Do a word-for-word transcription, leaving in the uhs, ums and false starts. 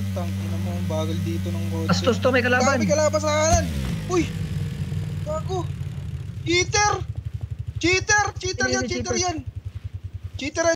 Tangina mo, ang bagal dito ng kotse. Astos to, may kalaban. May kalaban sa kanan. Uy! Bago! Cheater! Cheater! Cheater yan! Cheater yan! Cheater